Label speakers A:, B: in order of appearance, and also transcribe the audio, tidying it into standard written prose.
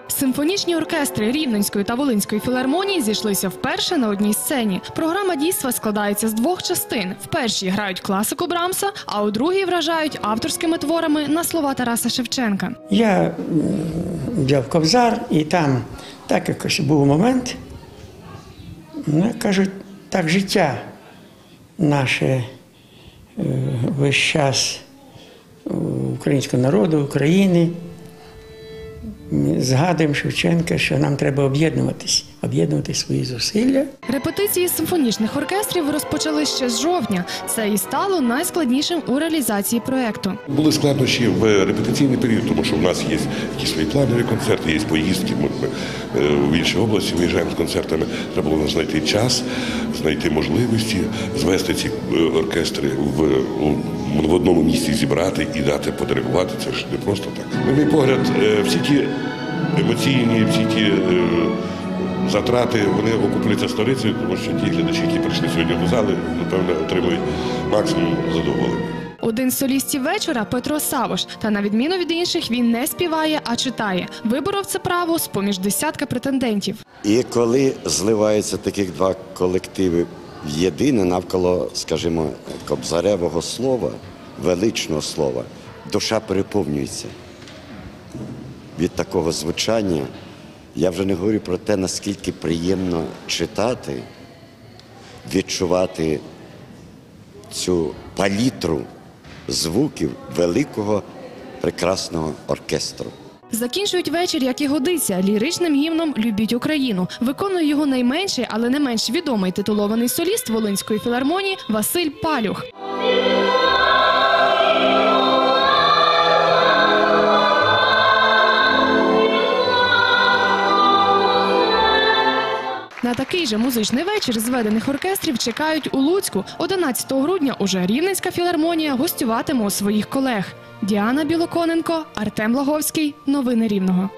A: Симфонічні оркестри Рівненської та Волинської філармонії зійшлися вперше на одній сцені. Програма дійства складається з двох частин. В першій грають класику Брамса, а у другій вражають авторськими творами на слова Тараса Шевченка.
B: Я взяв Кобзар, і там так якось був момент, кажуть, так життя наше весь час українського народу, України. Ми згадуємо Шевченка, що нам треба об'єднувати свої зусилля.
A: Репетиції симфонічних оркестрів розпочали ще з жовтня. Це і стало найскладнішим у реалізації проєкту.
C: Були складнощі в репетиційний період, тому що в нас є якісь свої планові концерти, є поїздки. Ми в інші області виїжджаємо з концертами. Треба було знайти час, знайти можливості, звести ці оркестри в одному місці, зібрати і дати подиригувати. Це ж не просто так. На мій погляд, всі ті емоційні, всі ті затрати, вони окупляться сторицею, тому що ті глядачі, які прийшли сьогодні до зали, напевно, отримують максимум задоволення.
A: Один з солістів вечора – Петро Савош. Та на відміну від інших він не співає, а читає. Виборов це право з-поміж десятка претендентів.
D: І коли зливаються таких два колективи в єдине навколо, скажімо, кобзаревого слова, величного слова, душа переповнюється від такого звучання. Я вже не говорю про те, наскільки приємно читати, відчувати цю палітру звуків великого, прекрасного оркестру.
A: Закінчують вечір, як і годиться, ліричним гімном «Любіть Україну». Виконує його найменший, але не менш відомий титулований соліст Волинської філармонії Василь Палюх. На такий же музичний вечір зведених оркестрів чекають у Луцьку. 11 грудня уже Рівненська філармонія гостюватиме у своїх колег. Діана Білоконенко, Артем Лаговський. Новини Рівного.